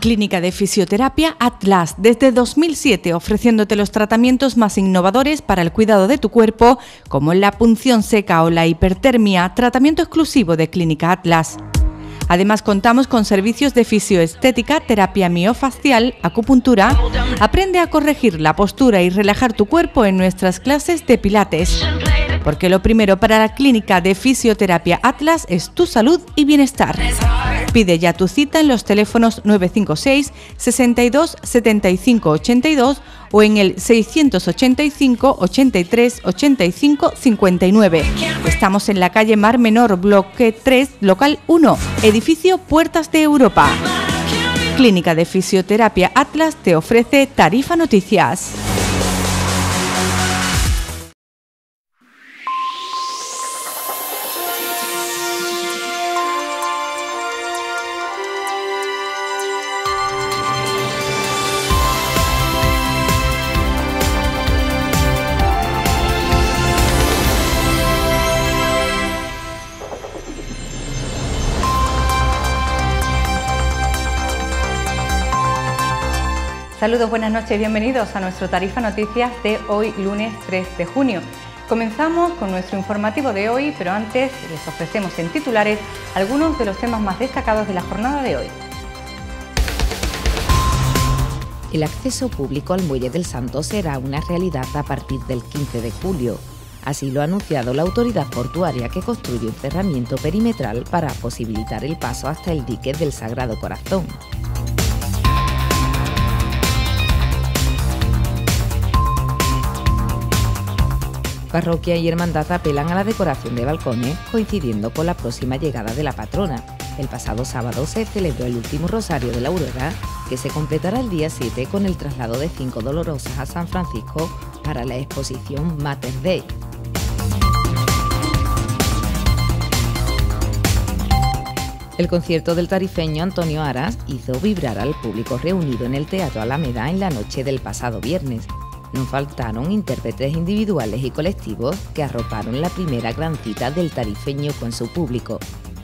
Clínica de Fisioterapia Atlas, desde 2007 ofreciéndote los tratamientos más innovadores para el cuidado de tu cuerpo, como la punción seca o la hipertermia, tratamiento exclusivo de Clínica Atlas. Además contamos con servicios de fisioestética, terapia miofacial, acupuntura. Aprende a corregir la postura y relajar tu cuerpo en nuestras clases de pilates. Porque lo primero para la Clínica de Fisioterapia Atlas es tu salud y bienestar. Pide ya tu cita en los teléfonos 956 62 75 82 o en el 685 83 85 59. Estamos en la calle Mar Menor, bloque 3, local 1, edificio Puertas de Europa. Clínica de Fisioterapia Atlas te ofrece Tarifa Noticias. Saludos, buenas noches, bienvenidos a nuestro Tarifa Noticias de hoy, lunes 3 de junio. Comenzamos con nuestro informativo de hoy, pero antes les ofrecemos en titulares algunos de los temas más destacados de la jornada de hoy. El acceso público al Muelle del Santo será una realidad a partir del 15 de julio. Así lo ha anunciado la autoridad portuaria, que construye un cerramiento perimetral para posibilitar el paso hasta el dique del Sagrado Corazón. Parroquia y hermandad apelan a la decoración de balcones, coincidiendo con la próxima llegada de la patrona. El pasado sábado se celebró el último Rosario de la Aurora, que se completará el día 7 con el traslado de 5 dolorosas a San Francisco para la exposición Mater Dei. El concierto del tarifeño Antonio Aras hizo vibrar al público reunido en el Teatro Alameda en la noche del pasado viernes. No faltaron intérpretes individuales y colectivos que arroparon la primera gran cita del tarifeño con su público.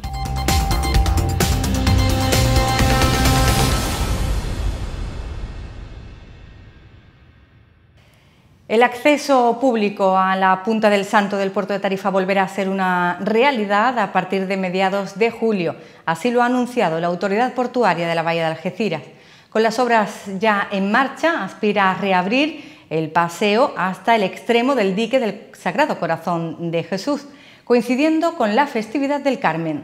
El acceso público a la Punta del Santo del puerto de Tarifa volverá a ser una realidad a partir de mediados de julio. Así lo ha anunciado la autoridad portuaria de la Bahía de Algeciras. Con las obras ya en marcha, aspira a reabrir el paseo hasta el extremo del dique del Sagrado Corazón de Jesús, coincidiendo con la festividad del Carmen.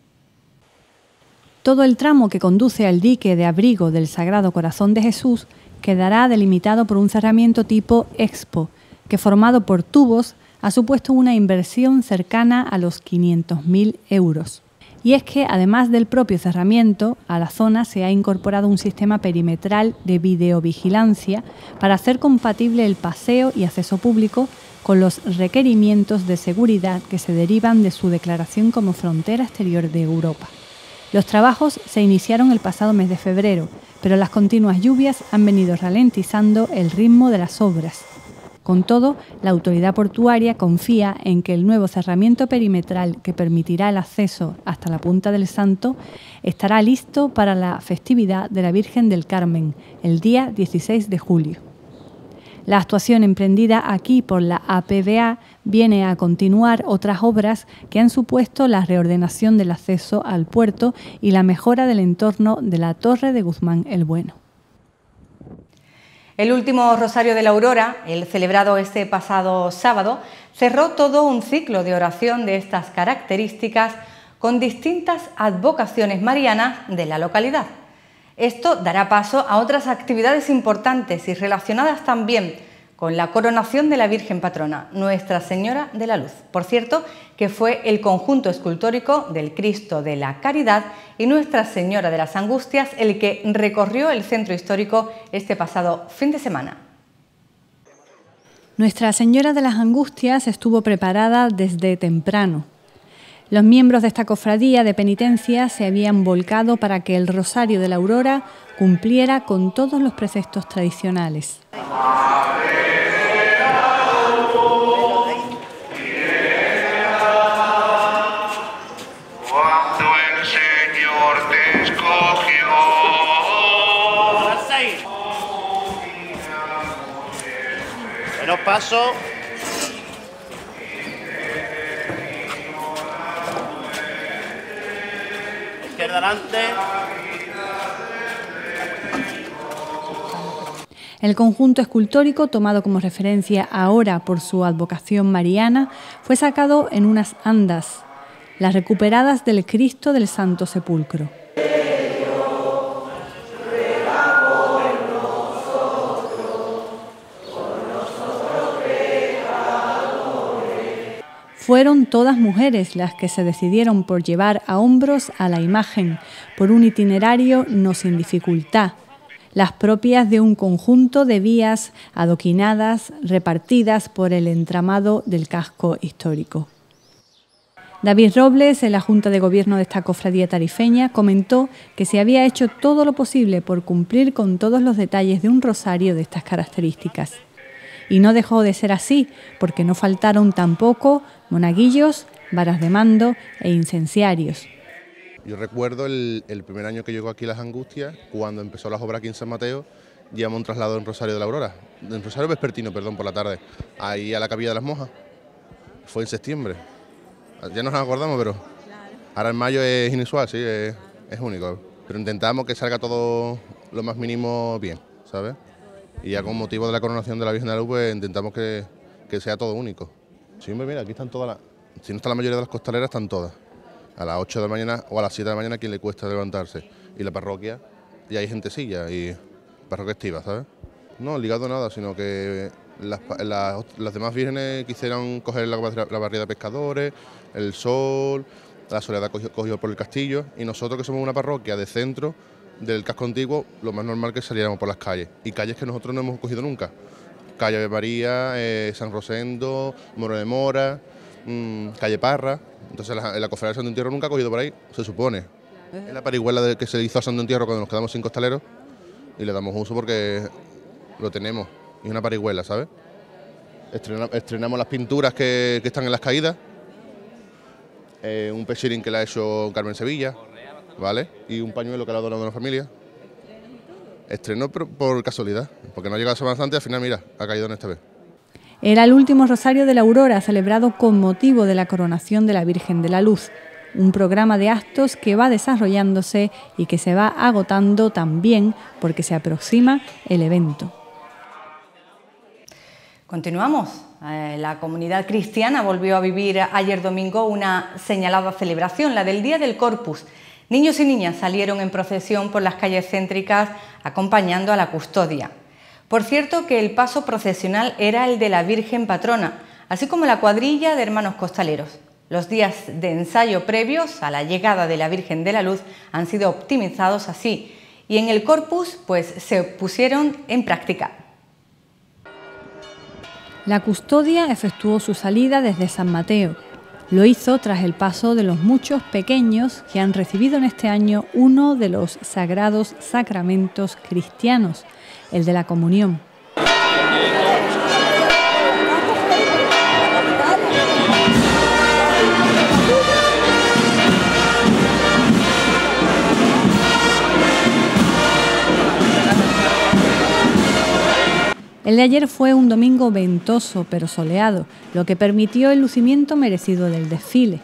Todo el tramo que conduce al dique de abrigo del Sagrado Corazón de Jesús quedará delimitado por un cerramiento tipo Expo, que formado por tubos ha supuesto una inversión cercana a los 500.000 euros. Y es que, además del propio cerramiento, a la zona se ha incorporado un sistema perimetral de videovigilancia para hacer compatible el paseo y acceso público con los requerimientos de seguridad que se derivan de su declaración como frontera exterior de Europa. Los trabajos se iniciaron el pasado mes de febrero, pero las continuas lluvias han venido ralentizando el ritmo de las obras. Con todo, la autoridad portuaria confía en que el nuevo cerramiento perimetral que permitirá el acceso hasta la Punta del Santo estará listo para la festividad de la Virgen del Carmen, el día 16 de julio. La actuación emprendida aquí por la APVA viene a continuar otras obras que han supuesto la reordenación del acceso al puerto y la mejora del entorno de la Torre de Guzmán el Bueno. El último Rosario de la Aurora, el celebrado este pasado sábado, cerró todo un ciclo de oración de estas características con distintas advocaciones marianas de la localidad. Esto dará paso a otras actividades importantes y relacionadas también con la coronación de la Virgen Patrona, Nuestra Señora de la Luz. Por cierto, que fue el conjunto escultórico del Cristo de la Caridad y Nuestra Señora de las Angustias el que recorrió el centro histórico este pasado fin de semana. Nuestra Señora de las Angustias estuvo preparada desde temprano. Los miembros de esta cofradía de penitencia se habían volcado para que el Rosario de la Aurora cumpliera con todos los preceptos tradicionales. Cuando el Señor te escogió paso. Izquierda adelante. El conjunto escultórico, tomado como referencia ahora por su advocación mariana, fue sacado en unas andas, las recuperadas del Cristo del Santo Sepulcro. Fueron todas mujeres las que se decidieron por llevar a hombros a la imagen, por un itinerario no sin dificultad, las propias de un conjunto de vías adoquinadas repartidas por el entramado del casco histórico. David Robles, en la Junta de Gobierno de esta cofradía tarifeña, comentó que se había hecho todo lo posible por cumplir con todos los detalles de un rosario de estas características. Y no dejó de ser así, porque no faltaron tampoco monaguillos, varas de mando e incenciarios. Yo recuerdo el primer año que llegó aquí Las Angustias, cuando empezó las obras aquí en San Mateo, llevamos un traslado en Rosario de la Aurora, en Rosario Vespertino, perdón, por la tarde, ahí a la Capilla de las Monjas. Fue en septiembre. Ya nos acordamos, pero ahora en mayo es inusual, sí, es único. Pero intentamos que salga todo lo más mínimo bien, ¿sabes? Y ya con motivo de la coronación de la Virgen de la Luz, pues intentamos que sea todo único. Sí, mira, aquí están todas si no está la mayoría de las costaleras, están todas. A las 8 de la mañana o a las 7 de la mañana, a quien le cuesta levantarse. Y la parroquia, ya hay gentecilla y parroquia estiva, ¿sabes? No, ligado a nada, sino que las demás vírgenes quisieran coger la barriada de pescadores, el sol, la soledad cogió por el castillo, y nosotros, que somos una parroquia de centro del casco antiguo, lo más normal que saliéramos por las calles, y calles que nosotros no hemos cogido nunca. Calle de María, San Rosendo, Moro de Mora, calle Parra. Entonces la cofradía de Santo Entierro nunca ha cogido por ahí, se supone. Es la parihuela que se hizo a Santo Entierro cuando nos quedamos sin costaleros, y le damos uso porque lo tenemos, y es una parihuela, ¿sabes? Estrenamos las pinturas que están en las caídas, un pechirín que le ha hecho Carmen Sevilla, ¿vale? Y un pañuelo que le ha donado a una familia. Estrenó por casualidad, porque no ha llegado a Semana Santa y al final, mira, ha caído en esta vez. Era el último Rosario de la Aurora, celebrado con motivo de la coronación de la Virgen de la Luz, un programa de actos que va desarrollándose y que se va agotando también porque se aproxima el evento. Continuamos. La comunidad cristiana volvió a vivir ayer domingo una señalada celebración, la del Día del Corpus. Niños y niñas salieron en procesión por las calles céntricas acompañando a la custodia. Por cierto que el paso procesional era el de la Virgen Patrona, así como la cuadrilla de hermanos costaleros. Los días de ensayo previos a la llegada de la Virgen de la Luz han sido optimizados así, y en el Corpus pues se pusieron en práctica. La custodia efectuó su salida desde San Mateo. Lo hizo tras el paso de los muchos pequeños que han recibido en este año uno de los sagrados sacramentos cristianos, el de la comunión. El de ayer fue un domingo ventoso pero soleado, lo que permitió el lucimiento merecido del desfile.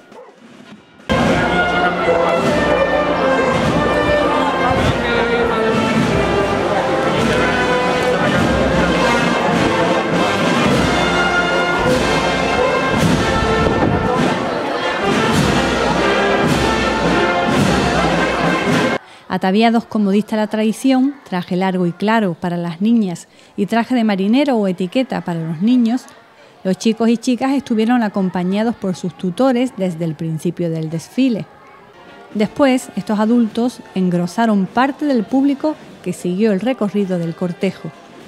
Ataviados como dicta la tradición, traje largo y claro para las niñas y traje de marinero o etiqueta para los niños, los chicos y chicas estuvieron acompañados por sus tutores desde el principio del desfile. Después, estos adultos engrosaron parte del público que siguió el recorrido del cortejo.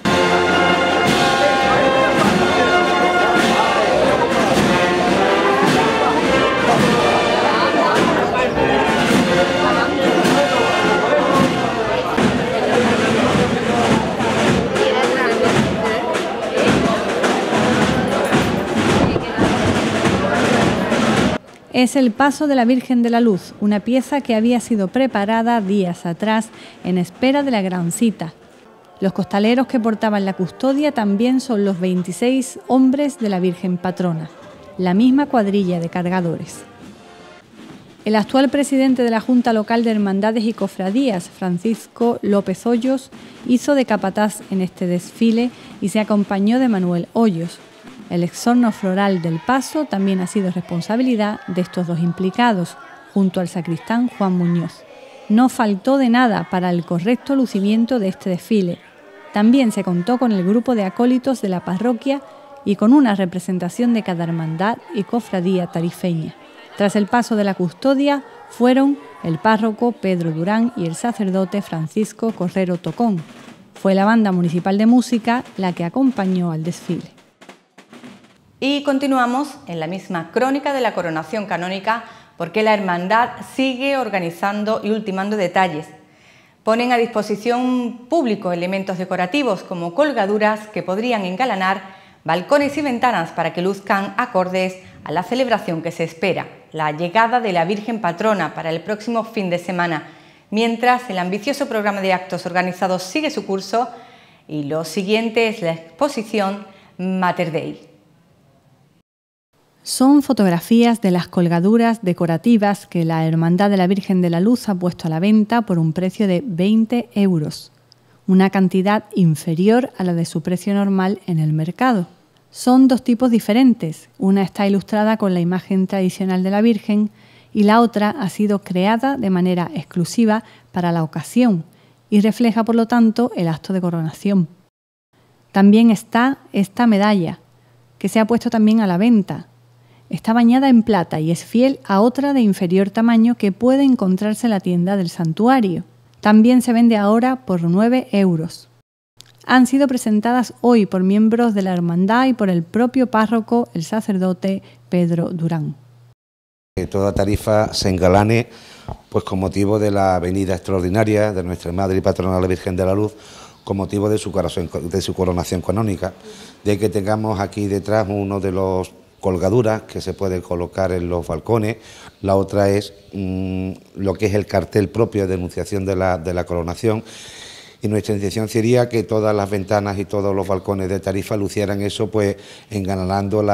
Es el paso de la Virgen de la Luz, una pieza que había sido preparada días atrás en espera de la gran cita. Los costaleros que portaban la custodia también son los 26 hombres de la Virgen Patrona, la misma cuadrilla de cargadores. El actual presidente de la Junta Local de Hermandades y Cofradías, Francisco López Hoyos, hizo de capataz en este desfile y se acompañó de Manuel Hoyos. El exorno floral del paso también ha sido responsabilidad de estos dos implicados, junto al sacristán Juan Muñoz. No faltó de nada para el correcto lucimiento de este desfile. También se contó con el grupo de acólitos de la parroquia y con una representación de cada hermandad y cofradía tarifeña. Tras el paso de la custodia fueron el párroco Pedro Durán y el sacerdote Francisco Correro Tocón. Fue la banda municipal de música la que acompañó al desfile. Y continuamos en la misma crónica de la coronación canónica porque la hermandad sigue organizando y ultimando detalles. Ponen a disposición público elementos decorativos como colgaduras que podrían engalanar balcones y ventanas para que luzcan acordes a la celebración que se espera, la llegada de la Virgen Patrona para el próximo fin de semana, mientras el ambicioso programa de actos organizados sigue su curso y lo siguiente es la exposición Mater Dei. Son fotografías de las colgaduras decorativas que la Hermandad de la Virgen de la Luz ha puesto a la venta por un precio de 20 €, una cantidad inferior a la de su precio normal en el mercado. Son dos tipos diferentes, una está ilustrada con la imagen tradicional de la Virgen y la otra ha sido creada de manera exclusiva para la ocasión y refleja por lo tanto el acto de coronación. También está esta medalla, que se ha puesto también a la venta. Está bañada en plata y es fiel a otra de inferior tamaño que puede encontrarse en la tienda del santuario. También se vende ahora por 9 €. Han sido presentadas hoy por miembros de la hermandad y por el propio párroco, el sacerdote Pedro Durán. Que toda Tarifa se engalane pues con motivo de la venida extraordinaria de nuestra Madre y Patrona la Virgen de la Luz, con motivo de su coronación canónica, de que tengamos aquí detrás uno de los colgaduras que se puede colocar en los balcones, la otra es lo que es el cartel propio de anunciación de la coronación, y nuestra intención sería que todas las ventanas y todos los balcones de Tarifa lucieran eso, pues engalanando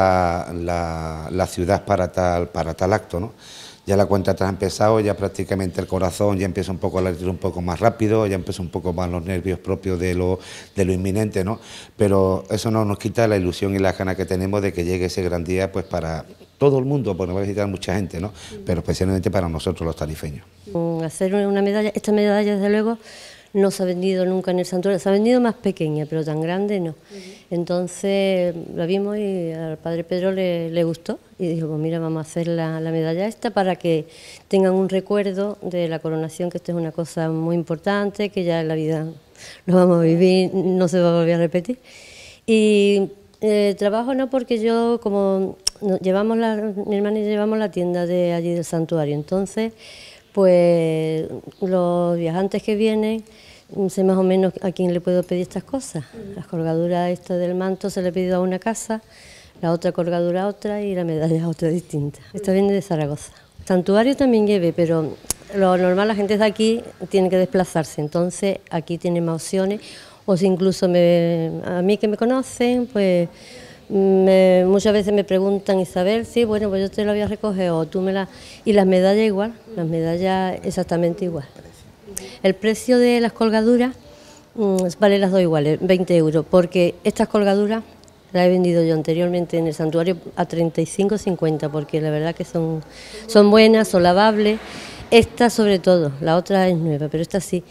la ciudad para tal acto, ¿no? Ya la cuenta atrás ha empezado, ya prácticamente el corazón ya empieza un poco a latir un poco más rápido, ya empieza un poco más los nervios propios de lo inminente, ¿no? Pero eso no nos quita la ilusión y la gana que tenemos de que llegue ese gran día, pues para todo el mundo, porque nos va a visitar mucha gente, ¿no? Pero especialmente para nosotros los tarifeños. Hacer una medalla, esta medalla desde luego no se ha vendido nunca en el santuario, se ha vendido más pequeña, pero tan grande no. Entonces la vimos y al padre Pedro le gustó y dijo, pues mira, vamos a hacer la medalla esta para que tengan un recuerdo de la coronación, que esto es una cosa muy importante, que ya en la vida lo vamos a vivir, no se va a volver a repetir. Y trabajo no, porque yo, como llevamos mi hermana y yo llevamos la tienda de allí del santuario, entonces pues los viajantes que vienen, sé más o menos a quién le puedo pedir estas cosas. Las colgaduras estas del manto se le he pedido a una casa, la otra colgadura a otra y la medalla a otra distinta. Esta viene de Zaragoza. Santuario también lleve, pero lo normal, la gente de aquí tiene que desplazarse, entonces aquí tiene más opciones, o si incluso a mí que me conocen, pues muchas veces me preguntan, Isabel, sí, bueno, pues yo te la voy a recoger o tú me la... Y las medallas igual, las medallas exactamente igual. El precio de las colgaduras vale las dos iguales, 20 €, porque estas colgaduras las he vendido yo anteriormente en el santuario a 35,50, porque la verdad que son buenas, son lavables. Esta sobre todo, la otra es nueva, pero esta sí.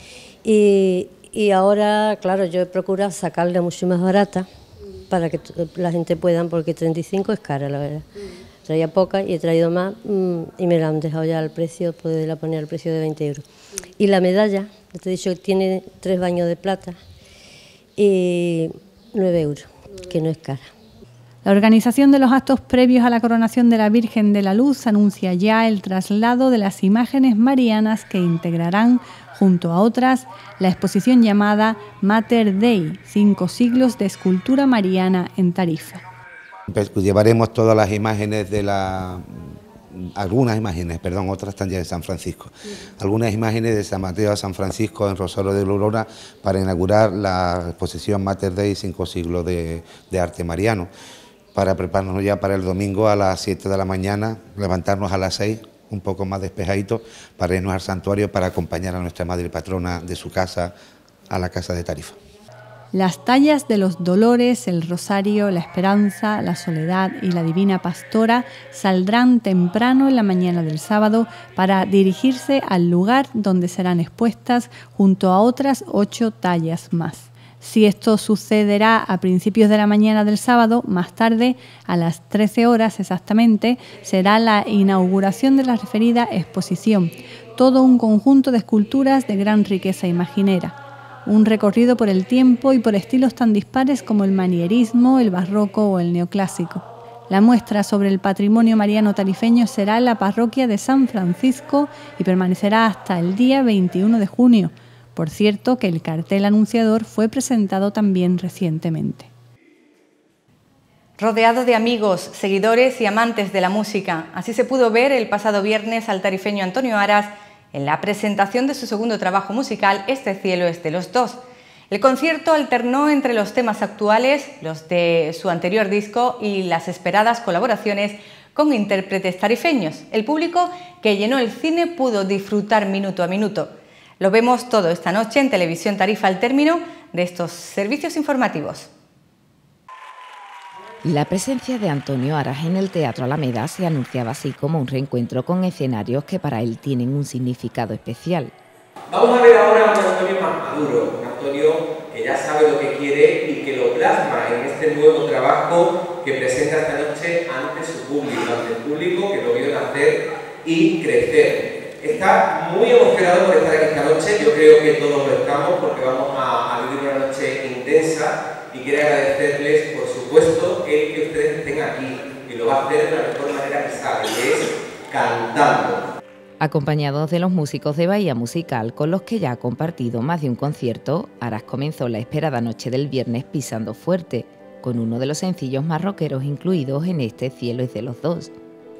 Y ahora, claro, yo he procurado sacarla mucho más barata, para que la gente pueda, porque 35 es cara, la verdad. Traía poca y he traído más y me la han dejado ya al precio, poderla poner al precio de 20 €. Y la medalla, te he dicho que tiene 3 baños de plata y 9 €, que no es cara. La organización de los actos previos a la coronación de la Virgen de la Luz anuncia ya el traslado de las imágenes marianas que integrarán, junto a otras, la exposición llamada Mater Dei, 5 siglos de escultura mariana en Tarifa. Llevaremos todas las imágenes de algunas imágenes, perdón, otras están ya en San Francisco. Algunas imágenes de San Mateo a San Francisco en Rosario de la Aurora para inaugurar la exposición Mater Dei 5 siglos de arte mariano, para prepararnos ya para el domingo a las 7 de la mañana, levantarnos a las 6, un poco más despejaditos, para irnos al santuario para acompañar a nuestra madre patrona de su casa a la casa de Tarifa. Las tallas de los dolores, el rosario, la esperanza, la soledad y la divina pastora saldrán temprano en la mañana del sábado para dirigirse al lugar donde serán expuestas junto a otras 8 tallas más. Si esto sucederá a principios de la mañana del sábado, más tarde, a las 13 horas exactamente, será la inauguración de la referida exposición, todo un conjunto de esculturas de gran riqueza imaginera. Un recorrido por el tiempo y por estilos tan dispares como el manierismo, el barroco o el neoclásico. La muestra sobre el patrimonio mariano tarifeño será en la parroquia de San Francisco y permanecerá hasta el día 21 de junio. Por cierto, que el cartel anunciador fue presentado también recientemente. Rodeado de amigos, seguidores y amantes de la música, así se pudo ver el pasado viernes al tarifeño Antonio Aras en la presentación de su segundo trabajo musical, Este cielo es de los dos. El concierto alternó entre los temas actuales, los de su anterior disco y las esperadas colaboraciones con intérpretes tarifeños. El público que llenó el cine pudo disfrutar minuto a minuto. Lo vemos todo esta noche en Televisión Tarifa al término de estos servicios informativos. La presencia de Antonio Aras en el Teatro Alameda se anunciaba así como un reencuentro con escenarios que para él tienen un significado especial. Vamos a ver ahora a un Antonio más maduro, un Antonio que ya sabe lo que quiere y que lo plasma en este nuevo trabajo que presenta esta noche ante su público, ante el público que lo vio nacer y crecer. Está muy emocionado por estar aquí esta noche, yo creo que todos lo estamos porque vamos a vivir una noche intensa y quiero agradecerles, por supuesto, que ustedes estén aquí y lo va a hacer de la mejor manera que sabe, que es cantando. Acompañados de los músicos de Bahía Musical, con los que ya ha compartido más de un concierto, Aras comenzó la esperada noche del viernes pisando fuerte, con uno de los sencillos más rockeros incluidos en Este cielo es de los dos.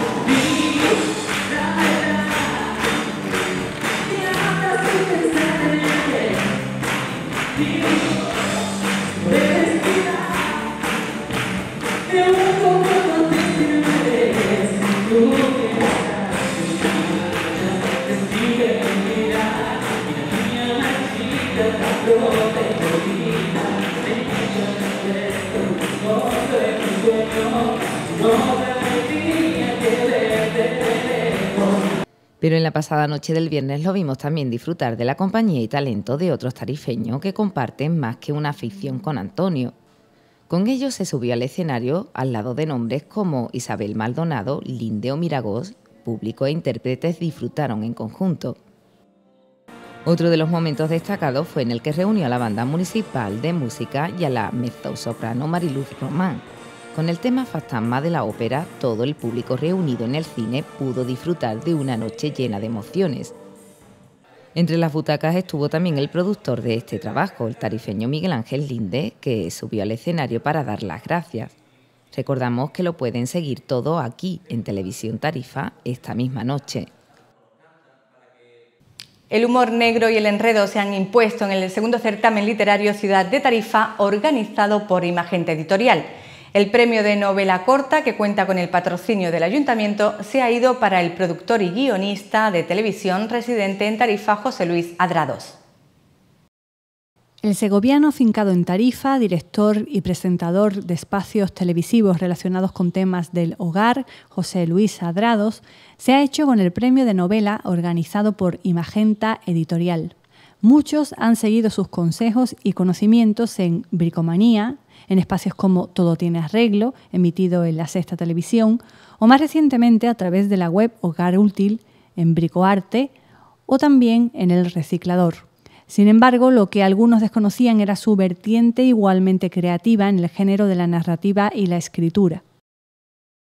Pero en la pasada noche del viernes lo vimos también disfrutar de la compañía y talento de otros tarifeños que comparten más que una afición con Antonio. Con ellos se subió al escenario al lado de nombres como Isabel Maldonado, Linde o Miragós. Público e intérpretes disfrutaron en conjunto. Otro de los momentos destacados fue en el que reunió a la Banda Municipal de Música y a la mezzosoprano Mariluz Román. Con el tema Fantasma de la ópera, todo el público reunido en el cine pudo disfrutar de una noche llena de emociones. Entre las butacas estuvo también el productor de este trabajo, el tarifeño Miguel Ángel Linde, que subió al escenario para dar las gracias. Recordamos que lo pueden seguir todo aquí, en Televisión Tarifa, esta misma noche. El humor negro y el enredo se han impuesto en el segundo certamen literario Ciudad de Tarifa, organizado por Imagente Editorial. El premio de novela corta, que cuenta con el patrocinio del Ayuntamiento, se ha ido para el productor y guionista de televisión residente en Tarifa, José Luis Adrados. El segoviano afincado en Tarifa, director y presentador de espacios televisivos relacionados con temas del hogar, José Luis Adrados, se ha hecho con el premio de novela organizado por Imagenta Editorial. Muchos han seguido sus consejos y conocimientos en Bricomanía, en espacios como Todo tiene arreglo, emitido en La Sexta Televisión, o más recientemente a través de la web Hogar Útil, en Bricoarte, o también en El Reciclador. Sin embargo, lo que algunos desconocían era su vertiente igualmente creativa en el género de la narrativa y la escritura.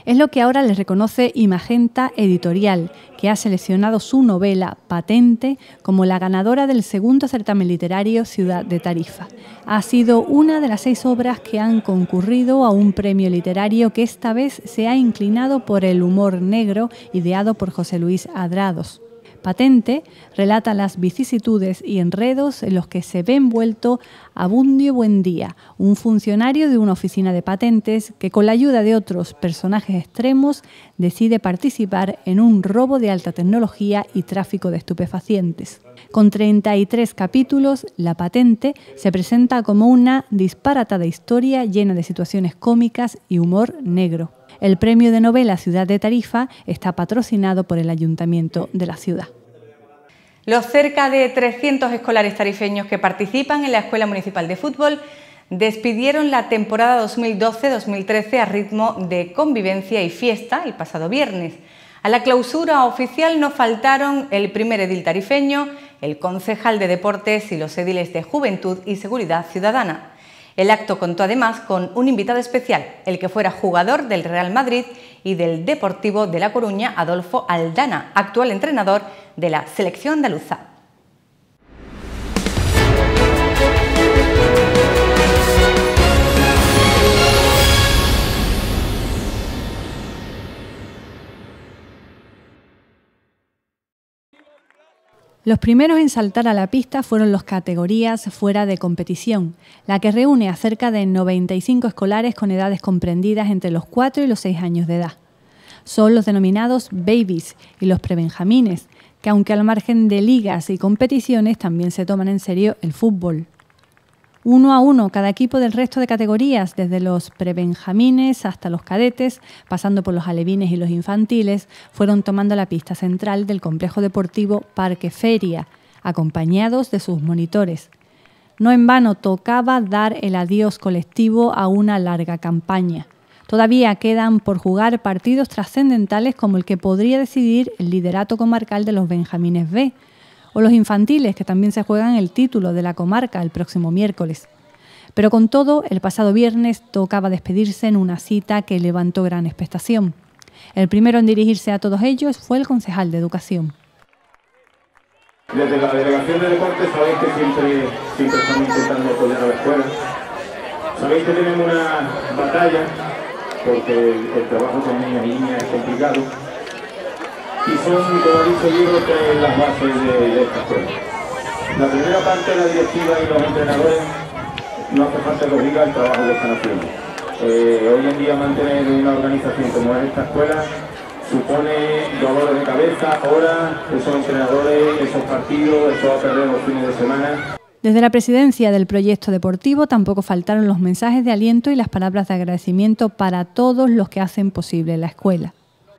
Es lo que ahora les reconoce Imagenta Editorial, que ha seleccionado su novela Patente como la ganadora del segundo certamen literario Ciudad de Tarifa. Ha sido una de las 6 obras que han concurrido a un premio literario que esta vez se ha inclinado por el humor negro, ideado por José Luis Adrados. Patente relata las vicisitudes y enredos en los que se ve envuelto Abundio Buendía, un funcionario de una oficina de patentes que con la ayuda de otros personajes extremos decide participar en un robo de alta tecnología y tráfico de estupefacientes. Con 33 capítulos, La Patente se presenta como una disparatada historia llena de situaciones cómicas y humor negro. El premio de novela Ciudad de Tarifa está patrocinado por el Ayuntamiento de la ciudad. Los cerca de 300 escolares tarifeños que participan en la Escuela Municipal de Fútbol despidieron la temporada 2012-2013 a ritmo de convivencia y fiesta el pasado viernes. A la clausura oficial no faltaron el primer edil tarifeño, el concejal de Deportes y los ediles de Juventud y Seguridad Ciudadana. El acto contó además con un invitado especial, el que fuera jugador del Real Madrid y del Deportivo de La Coruña, Adolfo Aldana, actual entrenador de la selección andaluza. Los primeros en saltar a la pista fueron los categorías fuera de competición, la que reúne a cerca de 95 escolares con edades comprendidas entre los 4 y los 6 años de edad. Son los denominados babies y los prebenjamines, que aunque al margen de ligas y competiciones también se toman en serio el fútbol. 1 a 1 cada equipo del resto de categorías, desde los prebenjamines hasta los cadetes, pasando por los alevines y los infantiles, fueron tomando la pista central del complejo deportivo Parque Feria, acompañados de sus monitores. No en vano tocaba dar el adiós colectivo a una larga campaña. Todavía quedan por jugar partidos trascendentales como el que podría decidir el liderato comarcal de los Benjamines B, o los infantiles, que también se juegan el título de la comarca el próximo miércoles. Pero con todo, el pasado viernes tocaba despedirse en una cita que levantó gran expectación. El primero en dirigirse a todos ellos fue el concejal de Educación. Desde la Delegación de Deportes sabéis que siempre estamos intentando apoyar a la escuela. Sabéis que tenemos una batalla, porque el trabajo con niños y niñas es complicado. Y son, como ha dicho Diego, las bases de esta escuela. La primera parte de la directiva y los entrenadores, no hace falta que os diga el trabajo que están haciendo. Hoy en día mantener una organización como es esta escuela supone dolores de cabeza, horas, esos entrenadores, esos partidos, esos acarreos los fines de semana. Desde la presidencia del proyecto deportivo tampoco faltaron los mensajes de aliento y las palabras de agradecimiento para todos los que hacen posible la escuela.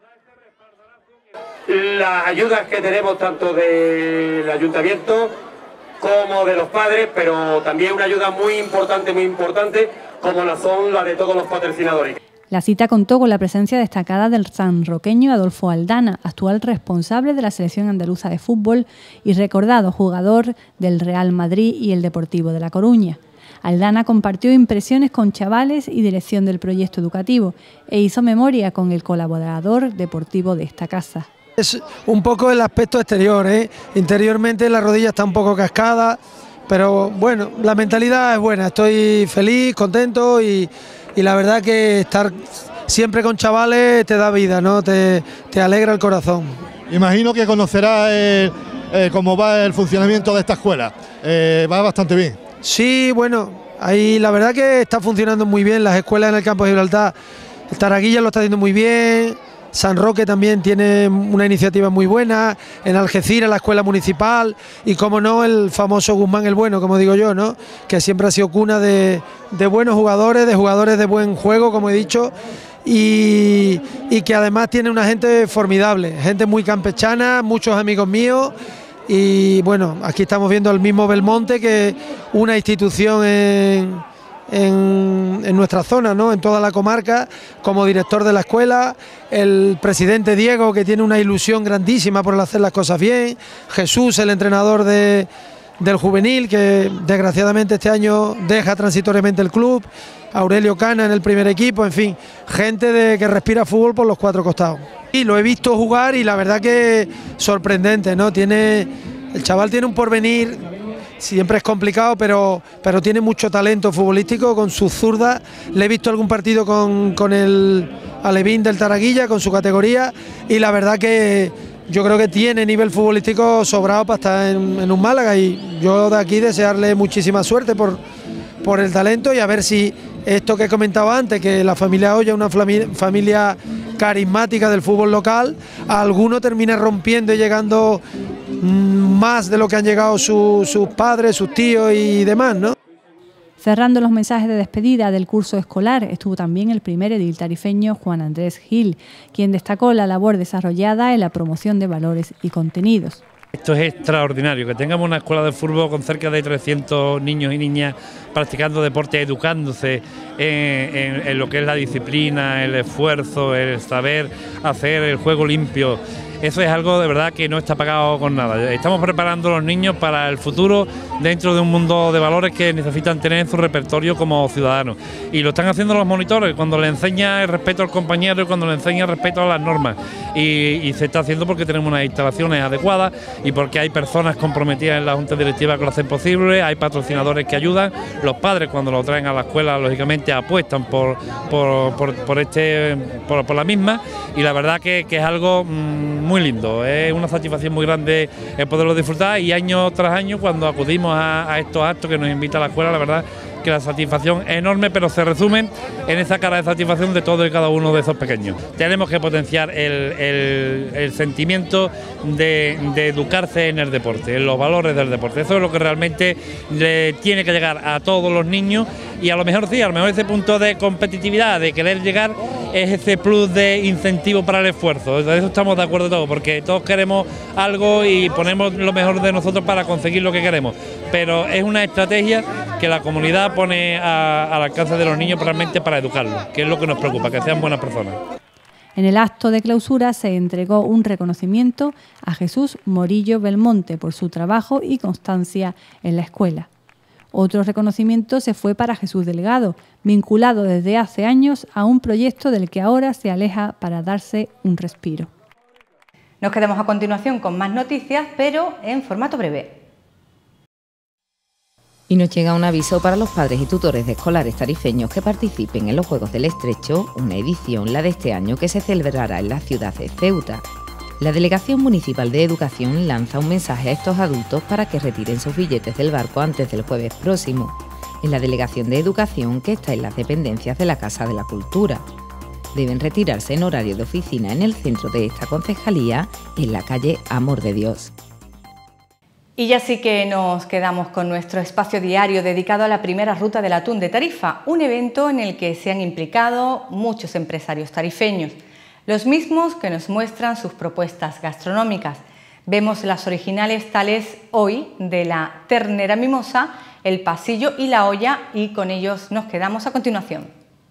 Las ayudas que tenemos tanto del ayuntamiento como de los padres, pero también una ayuda muy importante, como la son las de todos los patrocinadores. La cita contó con la presencia destacada del sanroqueño Adolfo Aldana, actual responsable de la selección andaluza de fútbol y recordado jugador del Real Madrid y el Deportivo de La Coruña. Aldana compartió impresiones con chavales y dirección del proyecto educativo e hizo memoria con el colaborador deportivo de esta casa. Es un poco el aspecto exterior, Interiormente la rodilla está un poco cascada, pero bueno, la mentalidad es buena, estoy feliz, contento y la verdad que estar siempre con chavales te da vida, ¿no? Te alegra el corazón. Imagino que conocerás cómo va el funcionamiento de esta escuela, va bastante bien. Sí, bueno, ahí la verdad que está funcionando muy bien, las escuelas en el campo de Gibraltar, el Taraguilla lo está haciendo muy bien. San Roque también tiene una iniciativa muy buena, en Algeciras la escuela municipal y, como no, el famoso Guzmán el Bueno, como digo yo, ¿no? Que siempre ha sido cuna de buenos jugadores, de buen juego, como he dicho, y que además tiene una gente formidable, gente muy campechana, muchos amigos míos. Y bueno, aquí estamos viendo al mismo Belmonte, que es una institución en nuestra zona, ¿no? En toda la comarca, como director de la escuela, el presidente Diego, que tiene una ilusión grandísima por hacer las cosas bien, Jesús, el entrenador de del juvenil, que desgraciadamente este año deja transitoriamente el club, Aurelio Cana en el primer equipo, en fin, gente que respira fútbol por los cuatro costados. Y lo he visto jugar y la verdad que sorprendente, ¿no? El chaval tiene un porvenir, siempre es complicado, pero tiene mucho talento futbolístico con sus zurdas. Le he visto algún partido con el Alevín del Taraguilla, con su categoría, y la verdad que yo creo que tiene nivel futbolístico sobrado para estar en un Málaga, y yo de aquí desearle muchísima suerte por el talento, y a ver si esto que he comentado antes, que la familia Oya es una familia carismática del fútbol local, a alguno termina rompiendo y llegando más de lo que han llegado sus padres, sus tíos y demás, ¿no? Cerrando los mensajes de despedida del curso escolar, estuvo también el primer edil tarifeño Juan Andrés Gil, quien destacó la labor desarrollada en la promoción de valores y contenidos. Esto es extraordinario, que tengamos una escuela de fútbol con cerca de 300 niños y niñas practicando deporte, educándose en lo que es la disciplina, el esfuerzo, el saber hacer el juego limpio. Eso es algo de verdad que no está pagado con nada. Estamos preparando a los niños para el futuro dentro de un mundo de valores que necesitan tener en su repertorio como ciudadanos. Y lo están haciendo los monitores, cuando le enseña el respeto al compañero y cuando le enseña el respeto a las normas. Y se está haciendo porque tenemos unas instalaciones adecuadas y porque hay personas comprometidas en la Junta Directiva que lo hacen posible, hay patrocinadores que ayudan. Los padres, cuando lo traen a la escuela, lógicamente apuestan por la misma, y la verdad que es algo muy lindo, es una satisfacción muy grande el poderlo disfrutar, y año tras año cuando acudimos a estos actos que nos invita a la escuela, la verdad que la satisfacción es enorme, pero se resume en esa cara de satisfacción de todos y cada uno de esos pequeños. Tenemos que potenciar el sentimiento de educarse en el deporte, en los valores del deporte. Eso es lo que realmente le tiene que llegar a todos los niños, y a lo mejor sí, a lo mejor ese punto de competitividad, de querer llegar, es ese plus de incentivo para el esfuerzo. De eso estamos de acuerdo todos, porque todos queremos algo y ponemos lo mejor de nosotros para conseguir lo que queremos, pero es una estrategia que la comunidad pone al alcance de los niños realmente para educarlos, que es lo que nos preocupa, que sean buenas personas. En el acto de clausura se entregó un reconocimiento a Jesús Morillo Belmonte por su trabajo y constancia en la escuela. Otro reconocimiento se fue para Jesús Delgado, vinculado desde hace años a un proyecto del que ahora se aleja para darse un respiro. Nos quedamos a continuación con más noticias, pero en formato breve. Y nos llega un aviso para los padres y tutores de escolares tarifeños que participen en los Juegos del Estrecho, una edición, la de este año, que se celebrará en la ciudad de Ceuta. La Delegación Municipal de Educación lanza un mensaje a estos adultos para que retiren sus billetes del barco antes del jueves próximo, en la Delegación de Educación, que está en las dependencias de la Casa de la Cultura. Deben retirarse en horario de oficina en el centro de esta concejalía, en la calle Amor de Dios. Y ya sí que nos quedamos con nuestro espacio diario dedicado a la primera ruta del atún de Tarifa, un evento en el que se han implicado muchos empresarios tarifeños, los mismos que nos muestran sus propuestas gastronómicas. Vemos las originales tales hoy de la ternera mimosa, el pasillo y la olla, y con ellos nos quedamos a continuación.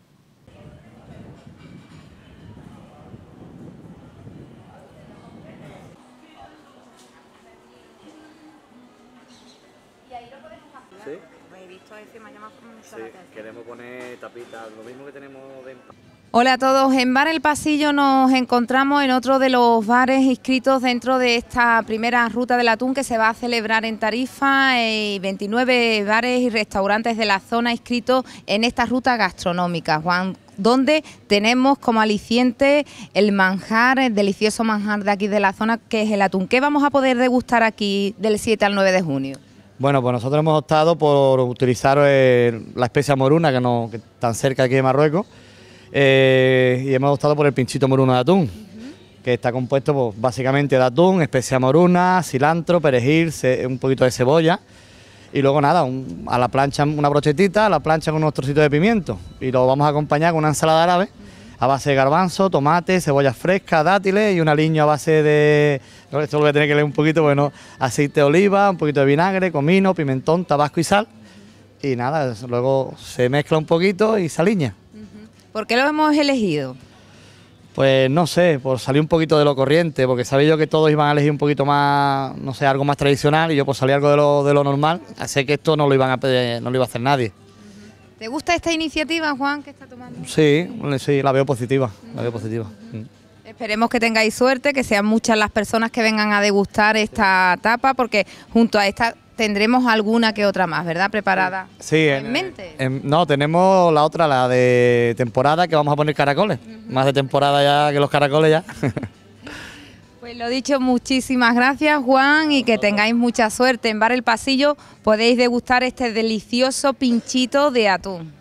¿Sí? He visto ese, me ha llamado mucho la atención. Queremos poner tapitas, lo mismo que tenemos de... Hola a todos, en Bar El Pasillo nos encontramos en otro de los bares inscritos dentro de esta primera ruta del atún que se va a celebrar en Tarifa, 29 bares y restaurantes de la zona inscritos en esta ruta gastronómica, Juan, donde tenemos como aliciente el manjar, el delicioso manjar de aquí de la zona, que es el atún. ¿Qué vamos a poder degustar aquí del 7 al 9 de junio? Bueno, pues nosotros hemos optado por utilizar la especia moruna, que tan cerca aquí de Marruecos, y hemos optado por el pinchito moruno de atún, que está compuesto pues, básicamente de atún, especia moruna, cilantro, perejil, un poquito de cebolla, y luego nada, a la plancha una brochetita, a la plancha con unos trocitos de pimiento, y lo vamos a acompañar con una ensalada árabe a base de garbanzo, tomate, cebollas frescas, dátiles y un aliño a base de... Esto lo voy a tener que leer un poquito, bueno, aceite de oliva, un poquito de vinagre, comino, pimentón, tabasco y sal, y nada, luego se mezcla un poquito y se aliña. ¿Por qué lo hemos elegido? Pues no sé, por salir un poquito de lo corriente, porque sabía yo que todos iban a elegir un poquito más, no sé, algo más tradicional, y yo por salir algo de lo normal, sé que esto no lo iban a pedir, no lo iba a hacer nadie. ¿Te gusta esta iniciativa, Juan, que está tomando? Sí, la veo positiva, Esperemos que tengáis suerte, que sean muchas las personas que vengan a degustar esta tapa, porque junto a esta tendremos alguna que otra más, ¿verdad? Preparada. Sí, en mente. No, tenemos la otra, la de temporada, que vamos a poner caracoles. Más de temporada ya que los caracoles ya. Pues lo dicho, muchísimas gracias, Juan, y que tengáis mucha suerte. En Bar El Pasillo podéis degustar este delicioso pinchito de atún.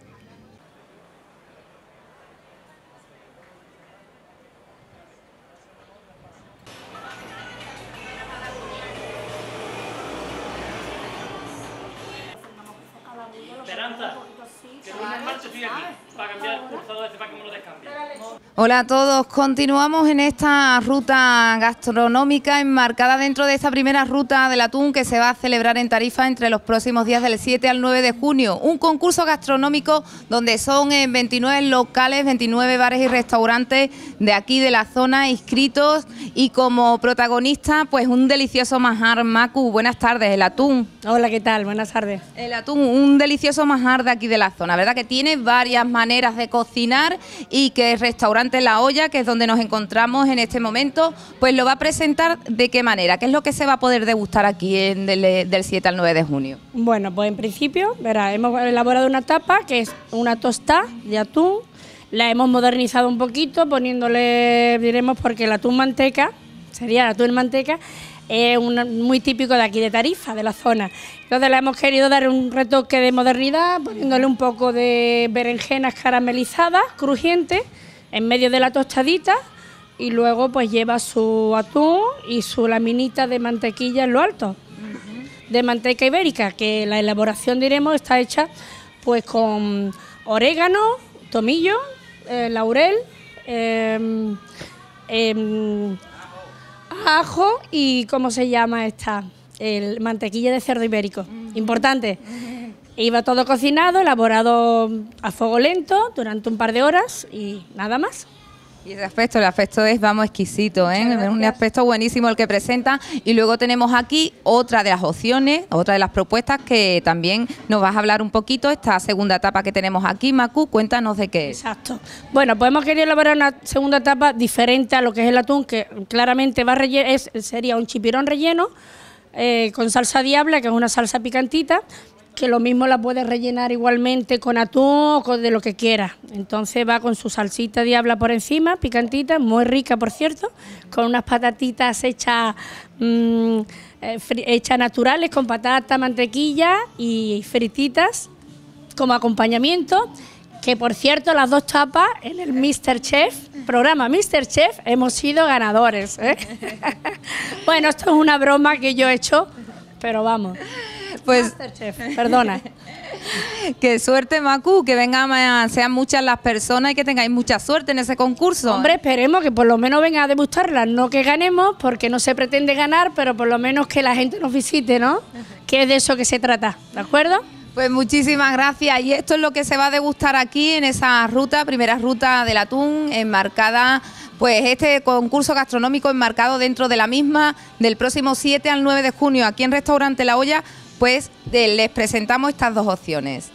Esperanza, que no me marche, estoy aquí, para cambiar el pulsador para que me lo descambie. Hola a todos, continuamos en esta ruta gastronómica enmarcada dentro de esta primera ruta del atún que se va a celebrar en Tarifa entre los próximos días del 7 al 9 de junio. Un concurso gastronómico donde son 29 locales, 29 bares y restaurantes de aquí de la zona inscritos, y como protagonista pues un delicioso manjar. Macu, buenas tardes, el atún. Hola, ¿qué tal? Buenas tardes. El atún, un delicioso manjar de aquí de la zona, ¿verdad? Que tiene varias maneras de cocinar, y que el restaurante La Olla, que es donde nos encontramos en este momento, pues lo va a presentar de qué manera, qué es lo que se va a poder degustar aquí del 7 al 9 de junio. Bueno, pues en principio, verá, hemos elaborado una tapa que es una tostada de atún, la hemos modernizado un poquito poniéndole, diremos, porque el atún manteca, sería el atún en manteca, es muy típico de aquí de Tarifa, de la zona. Entonces le hemos querido dar un retoque de modernidad, poniéndole un poco de berenjenas caramelizadas, crujientes, en medio de la tostadita, y luego pues lleva su atún y su laminita de mantequilla en lo alto, de manteca ibérica, que la elaboración, diremos, está hecha pues con orégano, tomillo, laurel, ajo y, ¿cómo se llama esta? El mantequilla de cerdo ibérico, importante. Iba todo cocinado, elaborado a fuego lento durante un par de horas y nada más. Y el aspecto es, vamos, exquisito, ¿eh? Es un aspecto buenísimo el que presenta. Y luego tenemos aquí otra de las opciones, otra de las propuestas que también nos vas a hablar un poquito, esta segunda etapa que tenemos aquí. Macu, cuéntanos de qué es. Exacto. Bueno, pues hemos querido elaborar una segunda etapa diferente a lo que es el atún, que claramente sería un chipirón relleno con salsa diabla, que es una salsa picantita, que lo mismo la puedes rellenar igualmente con atún o con de lo que quieras. Entonces va con su salsita diabla por encima, picantita, muy rica por cierto, con unas patatitas hechas naturales, con patata, mantequilla y frititas como acompañamiento, que por cierto las dos tapas en el programa Mr. Chef, hemos sido ganadores, ¿eh? Bueno, esto es una broma que yo he hecho, pero vamos. Pues Masterchef, perdona. Qué suerte, Macu, que sean muchas las personas y que tengáis mucha suerte en ese concurso. Hombre, esperemos que por lo menos vengan a degustarlas, no que ganemos, porque no se pretende ganar, pero por lo menos que la gente nos visite, ¿no? Que es de eso que se trata, ¿de acuerdo? Pues muchísimas gracias, y esto es lo que se va a degustar aquí en esa ruta, primera ruta del atún, enmarcada, pues este concurso gastronómico enmarcado dentro de la misma, del próximo 7 al 9 de junio, aquí en Restaurante La Olla. Pues les presentamos estas dos opciones.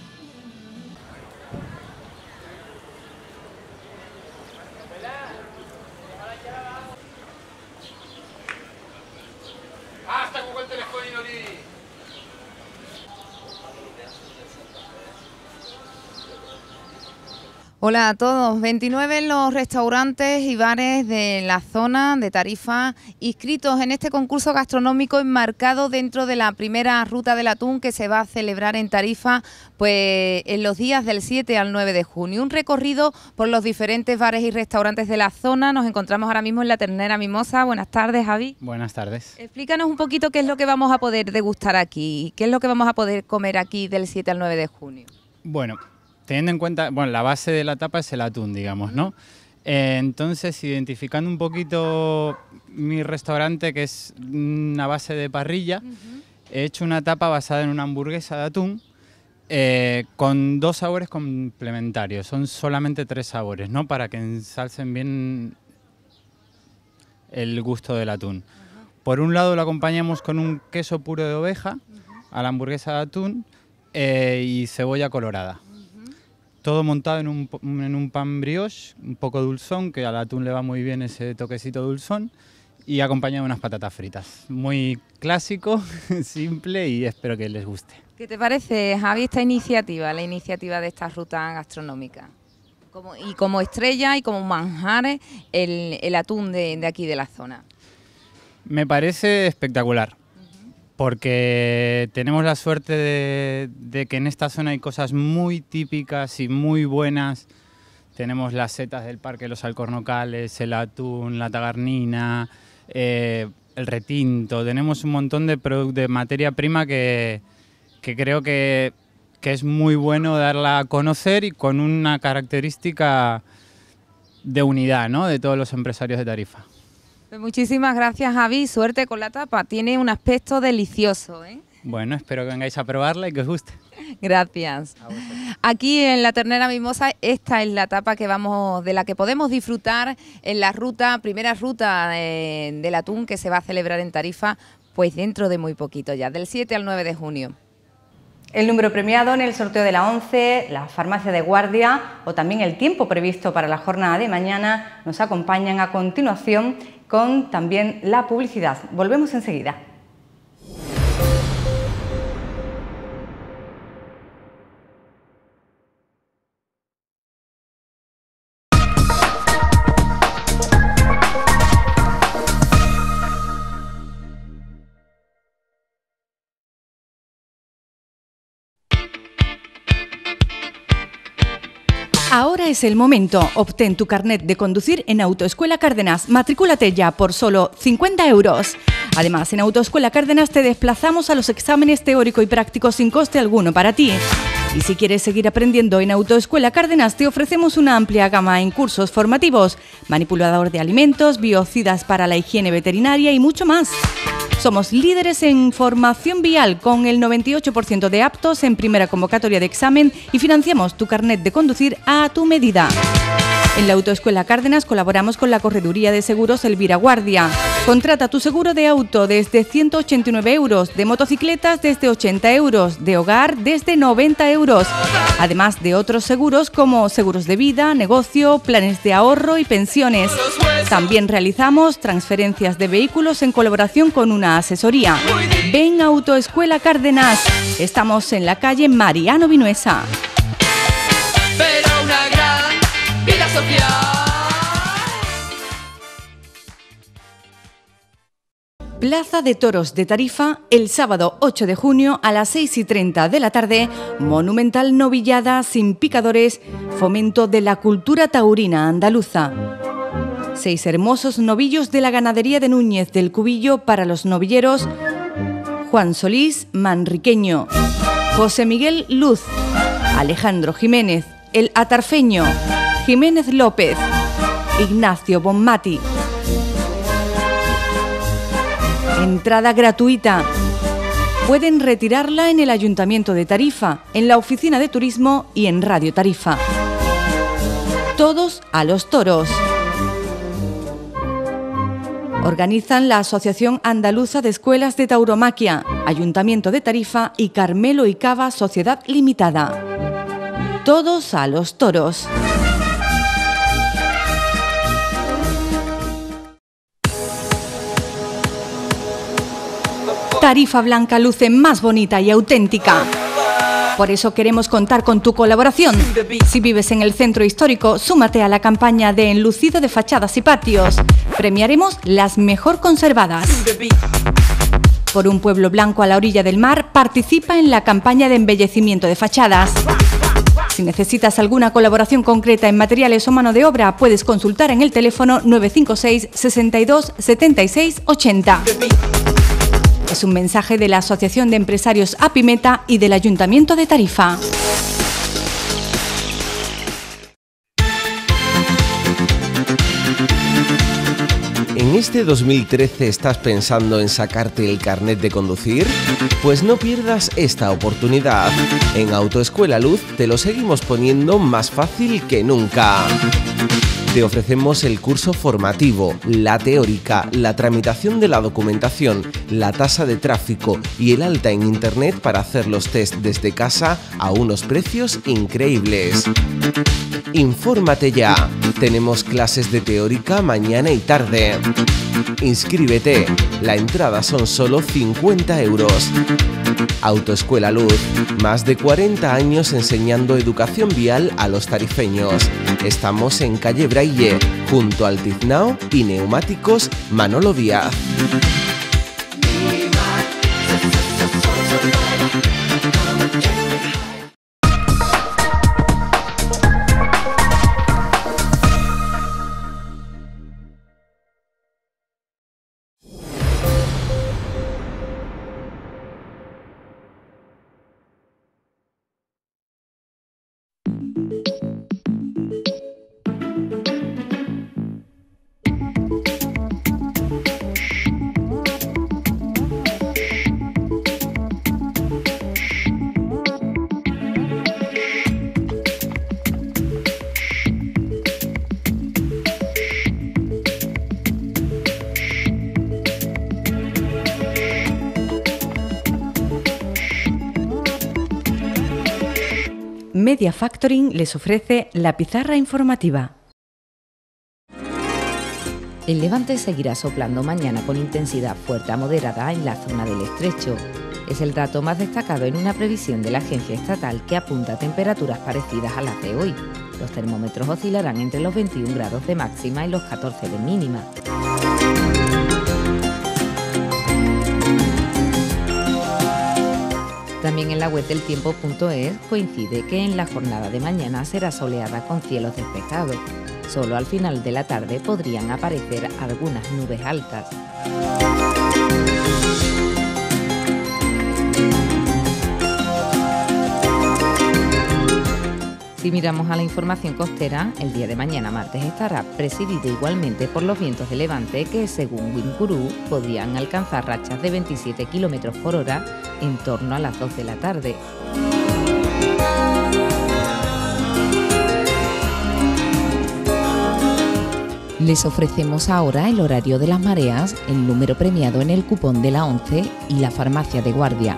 Hola a todos, 29 en los restaurantes y bares de la zona de Tarifa inscritos en este concurso gastronómico enmarcado dentro de la primera ruta del atún que se va a celebrar en Tarifa pues en los días del 7 al 9 de junio. Un recorrido por los diferentes bares y restaurantes de la zona. Nos encontramos ahora mismo en la Ternera Mimosa. Buenas tardes, Javi. Buenas tardes. Explícanos un poquito qué es lo que vamos a poder degustar aquí, qué es lo que vamos a poder comer aquí del 7 al 9 de junio. Bueno, teniendo en cuenta, bueno, la base de la tapa es el atún, digamos, ¿no? Entonces, identificando un poquito mi restaurante, que es una base de parrilla, he hecho una tapa basada en una hamburguesa de atún, con 2 sabores complementarios. Son solamente 3 sabores, ¿no? Para que ensalcen bien el gusto del atún. Por un lado lo acompañamos con un queso puro de oveja a la hamburguesa de atún y cebolla colorada. Todo montado en un pan brioche, un poco dulzón, que al atún le va muy bien ese toquecito dulzón, y acompañado de unas patatas fritas. Muy clásico, simple, y espero que les guste. ¿Qué te parece, Javi, esta iniciativa, la iniciativa de esta ruta gastronómica? Como estrella y como manjar el atún de aquí de la zona. Me parece espectacular, porque tenemos la suerte de que en esta zona hay cosas muy típicas y muy buenas. Tenemos las setas del Parque de los Alcornocales, el atún, la tagarnina, el retinto. Tenemos un montón de materia prima que creo que es muy bueno darla a conocer, y con una característica de unidad, ¿no?, de todos los empresarios de Tarifa. Pues muchísimas gracias, Javi. Suerte con la tapa. Tiene un aspecto delicioso, ¿eh? Bueno, espero que vengáis a probarla y que os guste. Gracias. Aquí en la Ternera Mimosa, esta es la tapa de la que podemos disfrutar en la primera ruta del atún, que se va a celebrar en Tarifa, pues dentro de muy poquito ya, del 7 al 9 de junio. El número premiado en el sorteo de la 11, la farmacia de guardia o también el tiempo previsto para la jornada de mañana nos acompañan a continuación con también la publicidad. Volvemos enseguida. Ahora es el momento. Obtén tu carnet de conducir en Autoescuela Cárdenas. Matricúlate ya por solo 50 €. Además, en Autoescuela Cárdenas te desplazamos a los exámenes teórico y práctico sin coste alguno para ti. Y si quieres seguir aprendiendo en Autoescuela Cárdenas, te ofrecemos una amplia gama en cursos formativos, manipulador de alimentos, biocidas para la higiene veterinaria y mucho más. Somos líderes en formación vial con el 98% de aptos en primera convocatoria de examen y financiamos tu carnet de conducir a tu medida. En la Autoescuela Cárdenas colaboramos con la Correduría de Seguros Elvira Guardia. Contrata tu seguro de auto desde 189 €, de motocicletas desde 80 €, de hogar desde 90 €, además de otros seguros como seguros de vida, negocio, planes de ahorro y pensiones. También realizamos transferencias de vehículos en colaboración con una asesoría. Ven a Autoescuela Cárdenas. Estamos en la calle Mariano Vinuesa. Vida social. Plaza de Toros de Tarifa, el sábado 8 de junio a las 6:30 de la tarde, monumental novillada sin picadores, fomento de la cultura taurina andaluza. 6 hermosos novillos de la ganadería de Núñez del Cubillo para los novilleros Juan Solís Manriqueño, José Miguel Luz, Alejandro Jiménez, el Atarfeño, Jiménez López, Ignacio Bonmati. Entrada gratuita. Pueden retirarla en el Ayuntamiento de Tarifa, en la Oficina de Turismo y en Radio Tarifa. Todos a los toros. Organizan la Asociación Andaluza de Escuelas de Tauromaquia, Ayuntamiento de Tarifa y Carmelo y Cava Sociedad Limitada. Todos a los toros. Tarifa Blanca luce más bonita y auténtica. Por eso queremos contar con tu colaboración. Si vives en el centro histórico, súmate a la campaña de enlucido de fachadas y patios. Premiaremos las mejor conservadas. Por un pueblo blanco a la orilla del mar, participa en la campaña de embellecimiento de fachadas. Si necesitas alguna colaboración concreta en materiales o mano de obra, puedes consultar en el teléfono 956 62 76 80. Es un mensaje de la Asociación de Empresarios Apimeta y del Ayuntamiento de Tarifa. ¿En este 2013 estás pensando en sacarte el carnet de conducir? Pues no pierdas esta oportunidad. En Autoescuela Luz te lo seguimos poniendo más fácil que nunca. Te ofrecemos el curso formativo, la teórica, la tramitación de la documentación, la tasa de tráfico y el alta en internet para hacer los test desde casa a unos precios increíbles. Infórmate ya. Tenemos clases de teórica mañana y tarde. Inscríbete. La entrada son solo 50 €. Autoescuela Luz. Más de 40 años enseñando educación vial a los tarifeños. Estamos en calle Braille, junto al Tiznao y Neumáticos Manolo Díaz. Media Factoring les ofrece la pizarra informativa. El levante seguirá soplando mañana con intensidad fuerte a moderada en la zona del estrecho. Es el dato más destacado en una previsión de la agencia estatal que apunta a temperaturas parecidas a las de hoy. Los termómetros oscilarán entre los 21 grados de máxima y los 14 de mínima. También en la web del tiempo.es coincide que en la jornada de mañana será soleada con cielos despejados. Solo al final de la tarde podrían aparecer algunas nubes altas. Si miramos a la información costera, el día de mañana martes estará presidido igualmente por los vientos de levante que, según Wind-Guru, podrían alcanzar rachas de 27 km por hora en torno a las 2 de la tarde. Les ofrecemos ahora el horario de las mareas, el número premiado en el cupón de la 11 y la farmacia de guardia.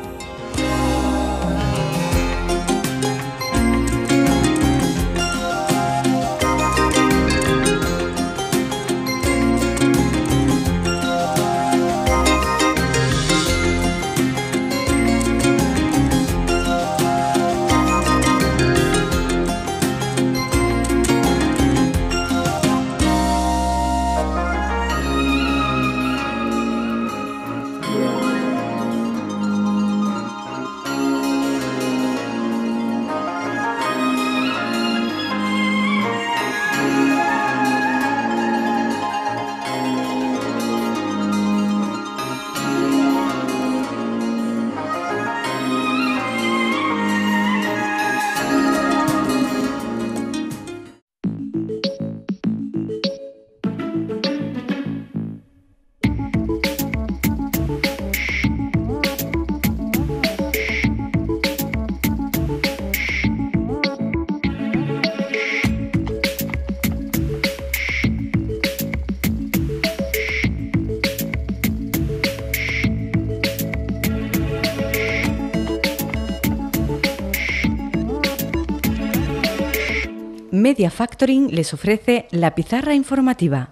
Media Factoring les ofrece la pizarra informativa.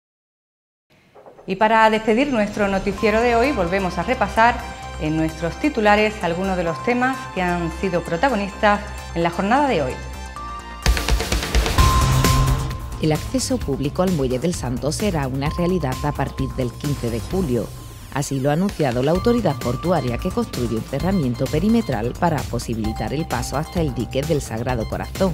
Y para despedir nuestro noticiero de hoy, volvemos a repasar en nuestros titulares algunos de los temas que han sido protagonistas en la jornada de hoy. El acceso público al Muelle del Santo será una realidad a partir del 15 de julio. Así lo ha anunciado la autoridad portuaria, que construye un cerramiento perimetral para posibilitar el paso hasta el dique del Sagrado Corazón.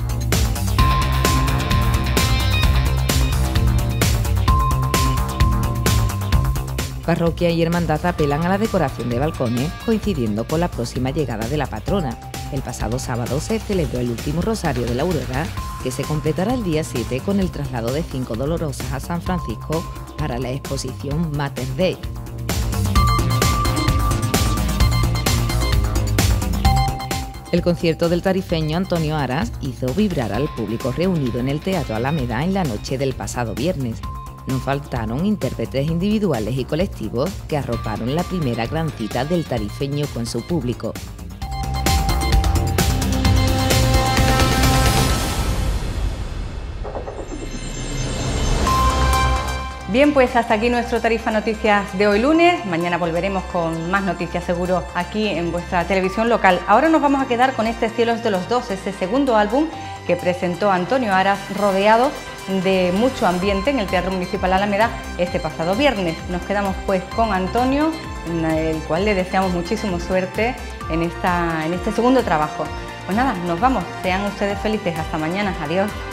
Parroquia y hermandad apelan a la decoración de balcones, coincidiendo con la próxima llegada de la patrona. El pasado sábado se celebró el último rosario de la Aurora, que se completará el día 7 con el traslado de 5 dolorosas a San Francisco para la exposición Mother's Day. El concierto del tarifeño Antonio Aras hizo vibrar al público reunido en el Teatro Alameda en la noche del pasado viernes. No faltaron intérpretes individuales y colectivos que arroparon la primera gran cita del tarifeño con su público. Bien, pues hasta aquí nuestro Tarifa Noticias de hoy lunes. Mañana volveremos con más noticias seguro aquí en vuestra televisión local. Ahora nos vamos a quedar con este Cielos de los Dos, ese segundo álbum que presentó Antonio Aras, rodeado de mucho ambiente en el Teatro Municipal Alameda este pasado viernes. Nos quedamos pues con Antonio, el cual le deseamos muchísima suerte en este segundo trabajo. Pues nada, nos vamos. Sean ustedes felices. Hasta mañana. Adiós.